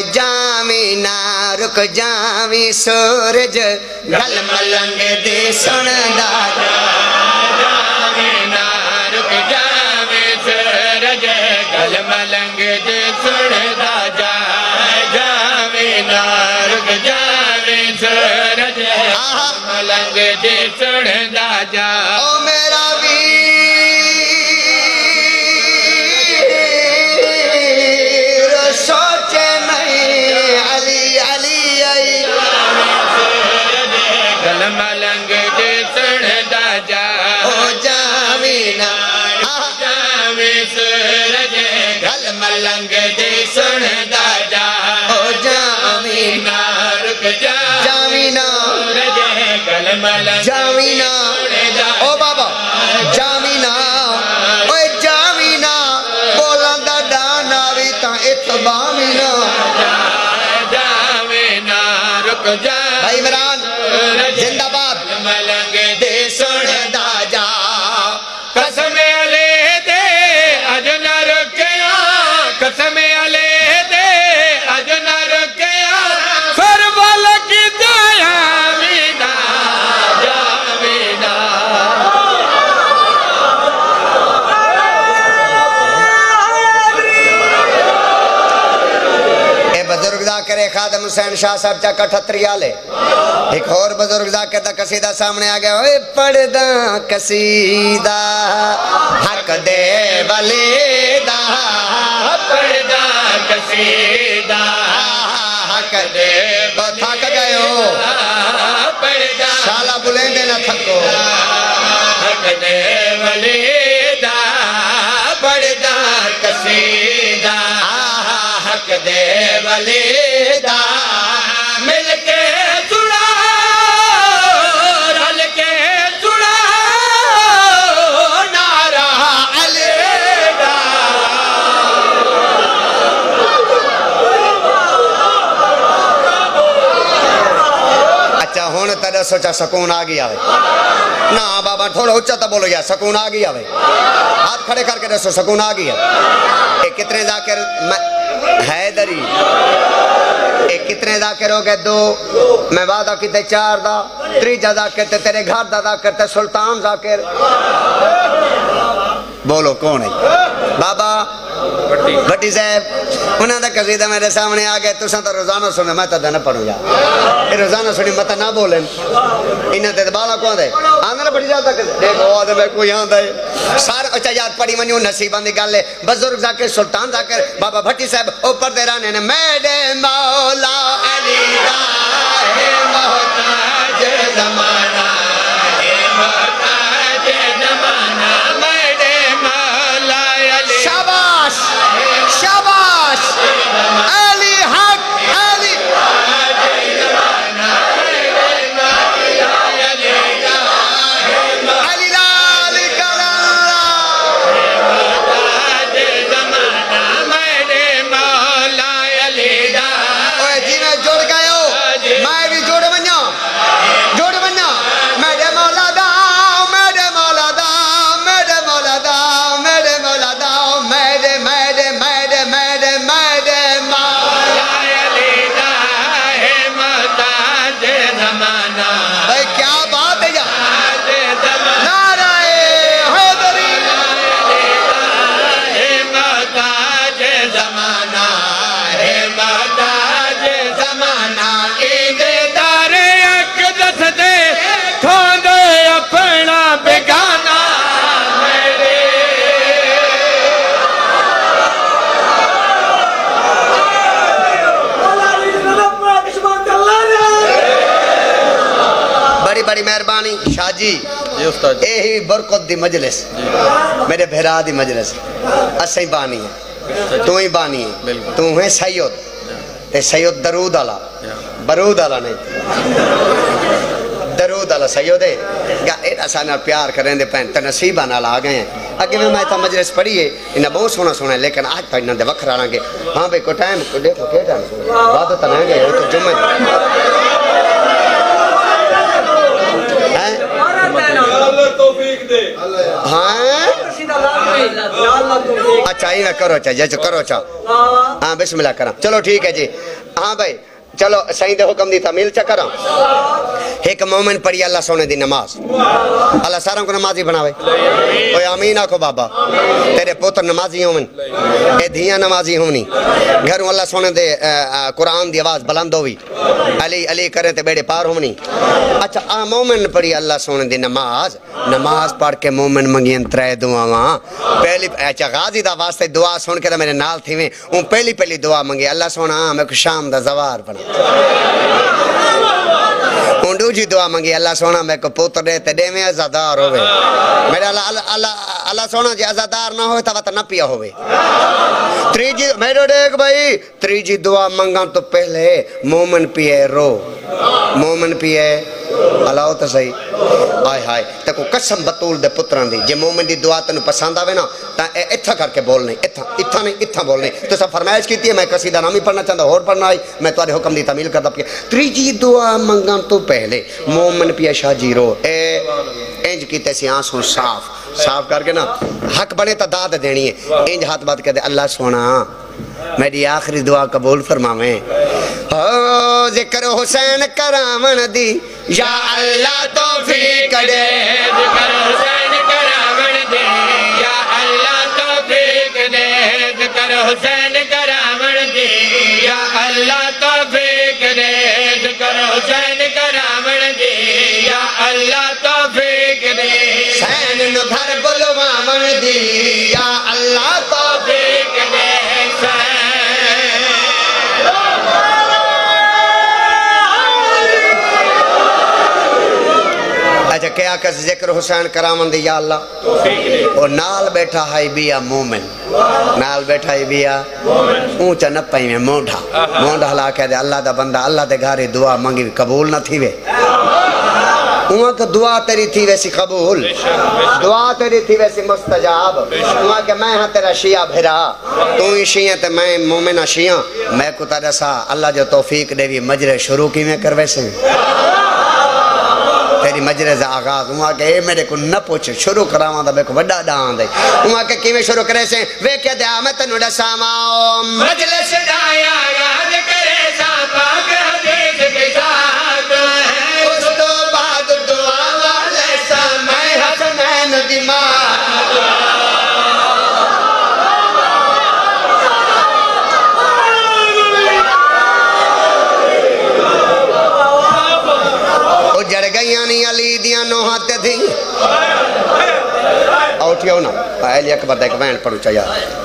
جاویں نہ رک جاویں سورج گل ملنگ دی سندا جا جاویں نہ رک جاویں سورج گل ملنگ دی سندا جا جاویں نہ رک جاویں سورج ملنگ دی سندا جا او میرا ویر سوچے نہیں علی علی آئی گل ملنگ دی سندا جا او جاوینا جاویں سورج گل ملنگ دی سندا جا او جاوینا رک جا جاوینا گل ملنگ جاوینا او بابا جاوینا اوے جاوینا بولن دا ڈانا وی تاں اتباوینا جاوینا رک جا بھائی عمران زندہ باد ملنگ دے سندا جا قسم علیہ دے اج نہ رکیا قسم علیہ دے اج نہ رکیا پھر والک جاوینا جاوینا اے بزرگ ذاکر خادم حسین شاہ صاحب چاکا ٹھتری آلے ایک اور بزرگ ذاکر دا قصیدہ سامنے آگیا اوے پڑھدا قصیدہ حق دے ولیدہ پڑھدا قصیدہ حق دے وہ تھک گئے ہو شالا بلیں دے نہ تھکو حق دے ولیدہ پڑھدا قصیدہ حق دے ولیدہ مل کے سنا رل کے سنا نعرہ علیدہ اچھا ہون تیرے سوچا سکون آگی آوے نا بابا تھوڑا اچھا تا بولو یا سکون آگی آوے ہاتھ کھڑے کر کے رسو سکون آگی آوے ایک کتنے ذاکر حیدری ایک کتنے ذاکر ہو گئے 2 میں وعدہ کیتے 4 دا 3 ذاکر تے تیرے گھر دا ذاکر تے سلطان ذاکر بولو کون ہے بابا بھٹی صاحب انہاں دا قصیدہ میرے سامنے آگئے تساں تو روزانہ سنے میں تو نہ پڑھوں یار یہ روزانہ سنی مت نہ بولیں انہاں تے بالا کون دے آندھا نہ بھٹی صاحب تک دیکھو آدھے میں کوئی آندھا ہے سارا اچھا یاد پڑھی منیوں نصیبان دی گالے بزرگ ذاکر سلطان ذاکر بابا بھٹی صاحب اوپر دے رانے نے میرے مولا علی راہ محتاج زمانہ محتاج زمانہ میرے مولا علی شاباش شاباش علی حق علی علی لال کلاللہ میرے مولا علی اوے جی میں جوڑ گئے ہو میں بھی جوڑ بنیا میرے مولا دا میرے مولا دا میرے مولا دا میرے مولا دا میرے میرے میرے میرے میرے مولا علی دا ہے محتاج زمانہ بھائی کیا بات ہے یا نعرہ حیدری ہے محتاج زمانہ ہے محتاج زمانہ عید دار اقدس دے کھوند اپنا بیگانہ بڑی بڑی مہربانی شاہ جی یہی برکت دی مجلس میرے بھیرا دی مجلس اسے بانی ہے تو ہی بانی ہے تو ہے سید تے سید درود آلا برود آلا نہیں درود آلا سید ہے ایڈا سانا پیار کریں دے پہن تے نصیب آنا آ گئے ہیں اگے میں تا مجلس پڑھی ہے انہیں بہت سونا ہے لیکن آج پہ انہیں دے وقت رہاں گے ہاں بھئی کو ٹائم دیکھو کیا ٹائم بات تو نہیں گئے تو جمعہ اللہ توفیق دے ہاں اچھا ہی میں کرو چاہ کرو چاہ ہاں بسم اللہ کرام چلو ٹھیک ہے جی ہاں بھائی چلو سائیں دے حکم دی تعمیل چا کرام ایک مومن پڑھی اللہ سونے دی نماز اللہ ساروں کو نمازی بناوے اوہ آمین آکھو بابا تیرے پوتر نمازی ہومن اے دھیاں نمازی ہومنی گھروں اللہ سونے دے قرآن دی آواز بلند ہوئی علی علی کریں تے بیڑے پار ہومنی اچھا مومن پڑھی اللہ سونے دی نماز پڑھ کے مومن منگین ترے دعاواں پہلی اچھا غازی دا واسطے دعا سن کے دا میرے نال تھی میں ان پہلی دعا منگی اللہ سونا میں کو شام دا زوار بنا اندو جی دعا منگی اللہ سونا میں کو پوتر دے تے دے میں ازادار ہوئے میرا اللہ سونا جی ازادار نہ ہوئے تا وقت نہ پیا ہوئے تریجی میرے دیکھ بھائی تریجی دعا منگا تو پہلے مومن پیے رو مومن پیے اللہ تو صحیح آئے ہائے تے کو قسم بطول دے پتران دی جے مومن دی دعا تنو پسند آوے نا تا اتھا کر کے بولنے اتھا بولنے تو سب فرمائش کی تھی میں قصیدہ نامی پڑھنا چاہتا اور پڑھنا آئی میں تمہارے حکم دی تعمیل کرتا پیا تریجی دعا منگا تو پہلے مومن پیا شاہ جیرو انج کی تیسی آنسوں صاف کر کے نا حق بنے تا داد دینی ہے انج ہاتھ بات کہتے اللہ سونا میری آخری دعا قبول فرماویں ذکر حسین کرامن دی یا اللہ توفیق دے ذکر حسین کرامن دی یا اللہ توفیق دے ذکر حسین کرامن دی یا اللہ توفیق دے ذکر حسین کرامن دی یا اللہ توفیق دے حسین نو گھر بلوامن دی یا اللہ توفیق دے اچھا کیا کس ذکر حسین کرامن دی یا اللہ اور نال بیٹھا ہے بیا مومن نال بیٹھا ہے بیا اونچا نپائی میں مونڈا ہلا کہہ دے اللہ دا بندہ اللہ دے گھارے دعا منگی قبول نہ تھی وے وہاں کہ دعا تیری تھی ویسی قبول دعا تیری تھی ویسی مستجاب وہاں کہ میں ہاں تیرا شیعہ بھرا تو ہی شیعہ تے میں مومنہ شیعہ میں کو تیرا سا اللہ جو توفیق دے بھی مجرے شروع کی میں کر ویسے تیری مجرز آغاز وہاں کہ اے میرے کو نہ پوچھ شروع کراواں دا بے کو وڈا ڈان دے وہاں کہ کیویں شروع کرے سے وے کیا دے آمد تنو ڈساماں مجلس ڈایا یاد کرے سا پاک حدیث کے ساتھ اس تو بعد دعا والے سا میں حسنین دماغ جڑ گئیاں نہیں علی دیاں نوہاتے تھی آؤٹھی ہو نا اہلی اکبر دا ایک وین پڑھو چاہیا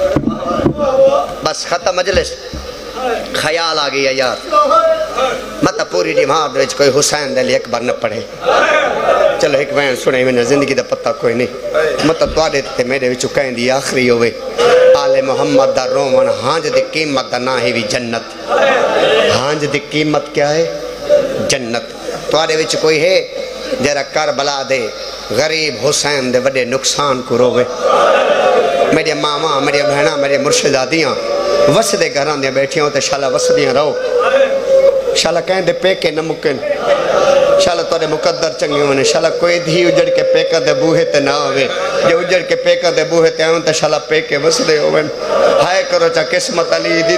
بس ختم مجلس خیال آگئی ہے یار مطلب پوری ڈیمار دوچ کوئی حسین دے لی اکبر نہ پڑھے چلو ایک وین سنے میں نے زندگی دا پتہ کوئی نہیں مطلب دوارے تے میرے وچو کہیں دی آخری ہوئے آل محمد دا رومن ہانج دی قیمت دا نہ ہی بھی جنت ہانج دی قیمت کیا ہے جنت توارے وچ کوئی ہے جرا کربلا دے غریب حسین دے وڈے نقصان کو روے میرے ماما میرے بہنا میرے مرشدادیاں وسدے گھران دیا بیٹھیاں ہوتے شالا وسدیاں رہو شالا کہیں دے پیکے نہ مکن شالا توڑے مقدر چنگی ہونے شالا کوئی دھی اجڑ کے پیکا دے بوہے تے نہ ہوئے جو اجڑ کے پیکا دے بوہے تے آئیں تے شالا پیکے وسدے ہوئے ہائے کرو چا قسمت علی دی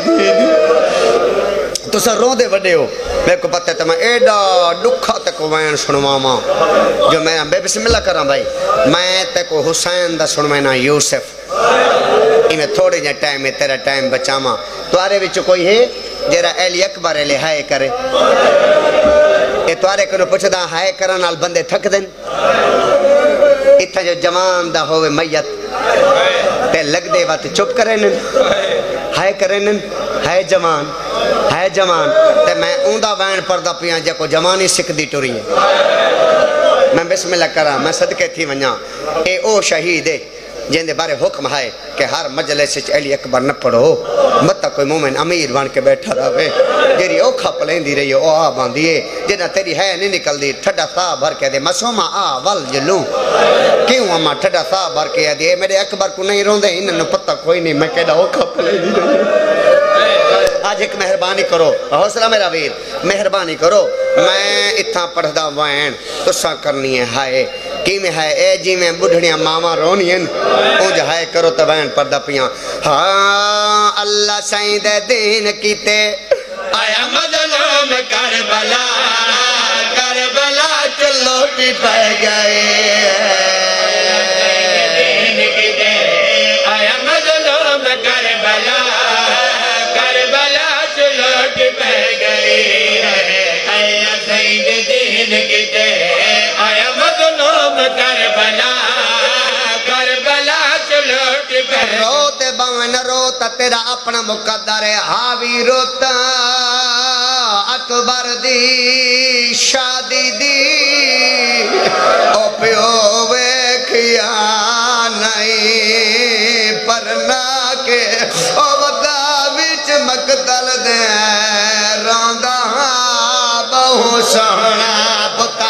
تو سر رو دے وڈے ہو میں کو پتہ ہے تو میں ایڈا دکھا تے کو وین سنواما جو میں بے بسم اللہ کراں بھائی میں تے کو حسین دا سنوینا یوسف میں تھوڑے جا ٹائم میں تیرا ٹائم بچاما تو آرے وچو کوئی ہے جیرا اہلی اکبر اہلی ہائے کرے اے تو آرے کنو پوچھ دا ہائے کرن آل بندے تھک دن اتھا جو جوان دا ہوئے میت تے لگ دے بات چپ کرنن ہائے کرنن ہائے جوان تے میں اوندا وین پردہ پیاں جے کو جوانی سکھ دی ٹوری ہے میں بسم اللہ کرا میں صدقے تھی ونیا اے او شہید ہے جن دے بارے حکم ہے کہ ہر مجلس اہلی اکبر نہ پڑھو مت کوئی مومن امیر بن کے بیٹھا رہے جیری اوکھا پلیندی رہی او آ باندھیے جنہ تیری ہے نہیں نکل دی ٹھڈا سا بھر کے دے مسوما آ ول جلوں کیوں اما ٹھڈا سا بھر کے دے میرے اکبر کو نہیں روندے انہوں پتہ کوئی نہیں میں کہہ اوکھا پلیندی رہی آج ایک مہربانی کرو حوصلہ میرا ویر مہربانی کرو میں اتھا پڑھ دا وین تو سا کرنی ہے ہائے کی میں ہے اے جی میں بڑھڑیاں ماما رونی ہیں اونج ہے کرو تبین پردہ پیاں ہاں اللہ سائیں دے دین کیتے آیا مظلوم کربلا کربلا چلوٹی پہ گئے آیا مظلوم کربلا کربلا چلوٹی پہ گئے آیا سید دین کیتے آیا مظلوم کربلا کربلا چلوٹی پہ گئے روت بان روتا تیرا اپنا مقدر ہے حاوی روتا اکبر دی شادی دی او پیو ویکھیا نہیں پرنا کے او ودا وچ مقتل دے روندا بہو سونا پتا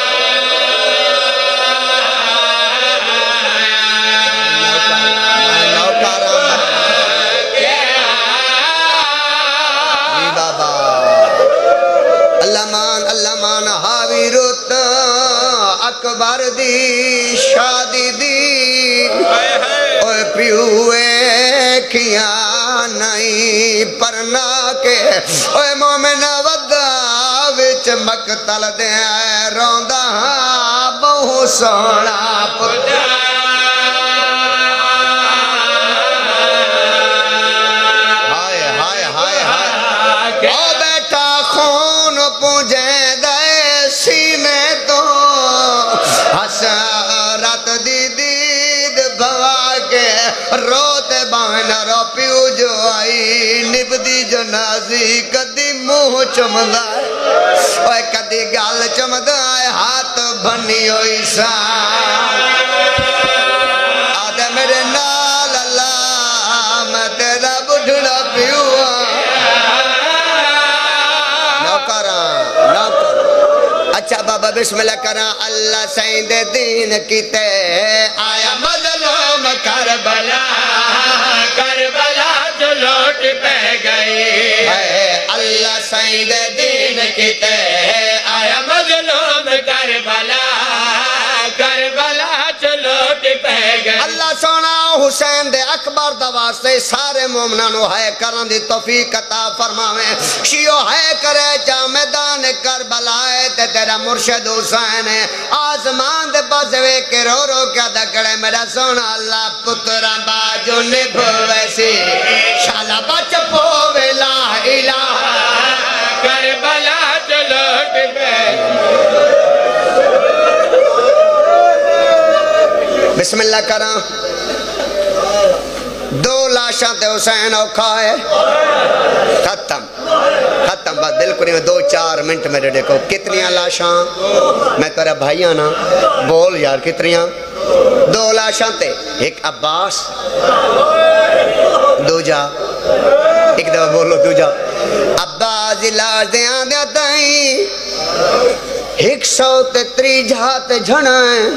اکبر دی شادی دی اوے پیوے کیا نہیں پرنا کے اوے مومن ودا وچ مقتل دے روندا بہو سونا پتا ہائے ہائے ہائے ہائے او بیٹا خون پونجے دے سینے تو حسرت دی دید بھوا کے روتے بہن رو پیو جو آئی نبدی جنازی کدی منہ چمدا ہے کدی گال چمدا ہے ہاتھ بھنی ہوئی سان آدھے میرے نال اللہ میں تیرا بڑھڑا پیو اچھا بابا بسم اللہ کرا اللہ سائیں دے دین کیتے آیا مظلوم کربلا کربلا جو لوٹ پہ گئی اللہ سائیں دے دین کیتے آیا مظلوم کربلا کربلا جو لوٹ پہ گئی اللہ سونا حسین دے اکبر دا واسطے سارے مومنانو ہے کرن دی توفیق عطا فرماویں شیعو ہے کرے جا میدان کربلا تے تیرا مرشد حسین ہے آسمان دے بازوے کے رو رو کیا دکڑے میرا سونا اللہ پترہ باجو نبھو ویسی شالا بچ پوے لا الہ کربلا جو لوٹ پہ بسم اللہ کرا دو لاشاں تے حسین اوکھا ہے ختم ختم بات دل کری میں 2-4 منٹ میرے دیکھو کتنیاں لاشاں میں کرا بھائیاں نا بول یار کتنیاں 2 لاشاں تے ایک عباس دو جا ایک دفعہ بولو دو جا عباس لاش دیاں دیا تائیں 103 جہات جھنائیں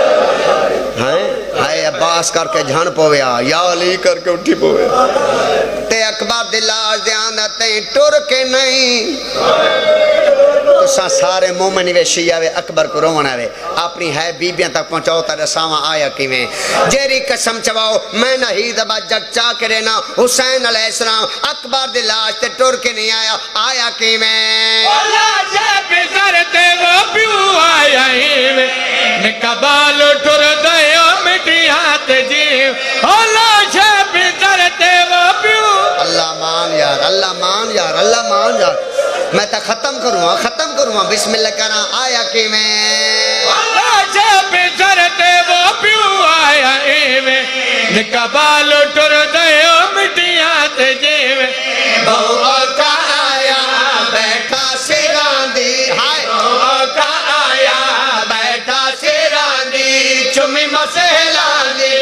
ہائے عباس کر کے جھن پویا یا علی کر کے اٹھی پویا تے اکبر دلاج دیان تے ٹر کے نہیں تو سارے مومن وے شیعہ وے اکبر کو رونا وے اپنی ہے بیبیاں تک پہنچاؤ تا رساواں آیا کی میں جیری قسم چواؤ میں نہ دبا جگ چا کے رہنا حسین علیہ السلام اکبر دلاج تے ٹر کے نہیں آیا کی میں اللہ جب کرتے وہ پیو آیا ہی میں نکبال ٹر دیو مٹی ہاتھ جیو اللہ جب کرتے وہ پیو اللہ مان یار اللہ مان یار اللہ مان یار میں تا ختم کروں بسم اللہ کرنا آیا کی میں اللہ جب کرتے وہ پیو آیا ہی میں نکبال ٹر دیو مٹی ہاتھ جیو بہو کا آیا بیٹھا سیران دی ہائے بہو کا آیا بیٹھا سیران دی چمی مسہلان دی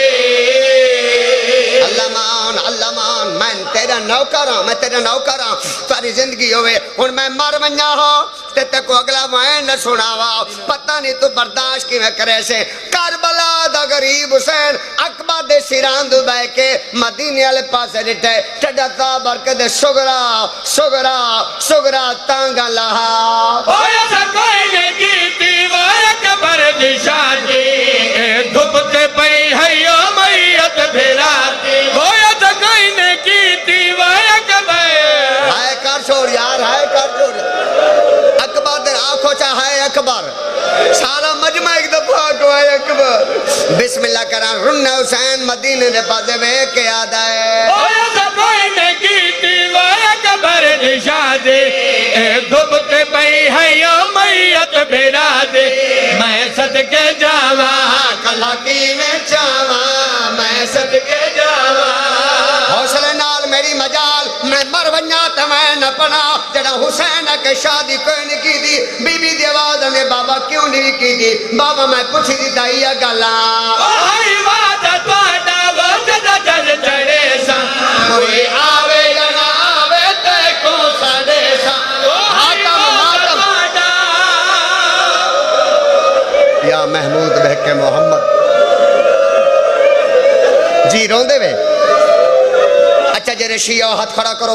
اللہ مان میں تیرا نوکر ہاں ساری زندگی ہوئے اور میں مر منیا ہوں تے کو اگلا وائن نہ سناوا پتہ نہیں تو برداشت کی میں کرے سے کربلا دا غریب حسین اکبر دے سیران دو بے کے مدینے والے پاسے ڈٹے ٹڈتا برکت سگرا تانگا لہا ہویا سا کوئی نہیں کیتی وہ اکبر دی شادی چھوڑ یار ہے کر چھوڑ اکبر دے آنکھوں چاہے اکبر سارا مجمع ایک دفعہ کو ہے اکبر بسم اللہ کران رن حسین مدینے دے پاسے بے کے یاد آئے اوہ کوئی نے کیتی وہ اکبر نشادے دھبتے پئی ہے یا میت بیرا دے میں صدقے جاوا کلا کی میں چاوا میں صدقے جاوا حوصلے نال میری مجال میں مر ونیا تو میں نہ پڑا جڑا حسین کے شادی کوئی نہیں کی دی بی بی دی آواز نے بابا کیوں نہیں کی دی بابا میں پوچھی دی دائیا گلا اوہی وعدہ توڑا وہ جدہ جل چڑے سا کوئی آوے یا نہ آوے تے کو سڑے سا حاتم ماتم یا محمود بہک محمد جی روندے وے اچھا جرے شیعہ ہاتھ کھڑا کرو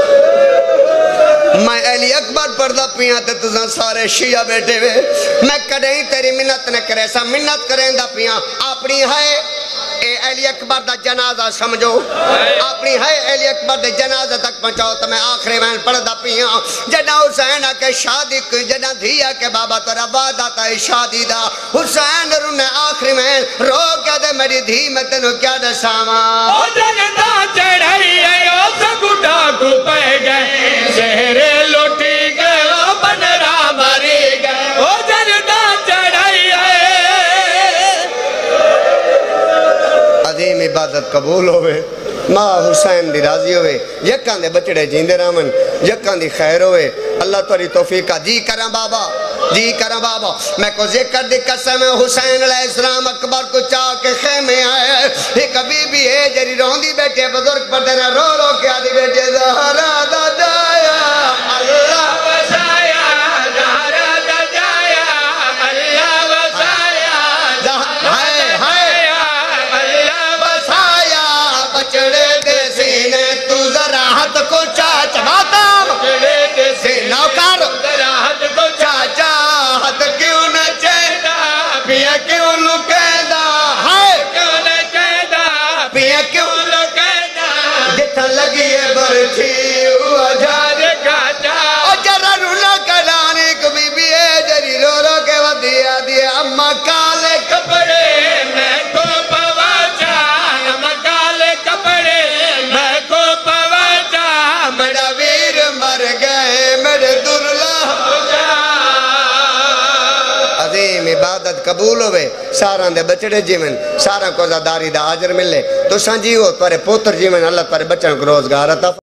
میں علی اکبر پردہ پیاں تے تُزاں سارے شیعہ بیٹھے ہوئے میں کڑیں تیری منت نہ کرے سا منت کریں دا پیاں اپنی ہے اے علی اکبر دا جنازہ سمجھو اپنی ہے علی اکبر دا جنازہ تک پہنچاؤ تو میں آخری میں پردہ پیاں جنہ حسین کے شادی کو جنہ دھیا کے بابا تو وعدہ تا شادی دا حسین رن آخری میں رو کیا دے میری دھی میں تنو کیا دے ساما او جنتا چڑھائی ہے او سکوٹا کو پہ گئے شہرے لوٹی گئے او بنرا ماری گئے او جنتا چڑھائی ہے عظیم عبادت قبول ہوئے ماں حسین دی راضی ہوئے یکاں دے بچڑے جیندے رامن یکاں دی خیر ہوئے اللہ توری توفیقہ جی کریں بابا جی کریں بابا میں کو ذکر دی قسم حسین علیہ السلام اکبر کو چاہ کے خیمے آئے ایک بی بی ہے جری روندی بیٹھے بزرگ پر دینا رو رو کیا دی بیٹھے زہرہ دا جایا اللہ بسایا زہرہ دا جایا اللہ بسایا ہائے ہائے اللہ بسایا بچڑے دے سینے تو ذرا ہاتھ کو چاچ ماتم بچڑے دے سینہ کر ذرا ہاتھ کو چاچا ہاتھ کیوں نہ چیدہ پیا کیوں لکیدہ ہائے کیوں نہ چیدہ پیا کیوں لکیدہ جتھا لگی ہے برچھی جھار کھاتا اور جرہ رونا کرانے کو بی بی ہے جری رو رو کے ودیا دیا اما کالے کپڑے میں کو پواچا مکالے کپڑے میں کو پواچا میرا ویر مر گئے میرے درلہ عظیم عبادت قبول ہوئے سارا دے بچڑے جیون سارا کو زاداری دا آجر ملے تو سانجی ہو تورے پوتر جیون اللہ تورے بچن کو روزگار عطا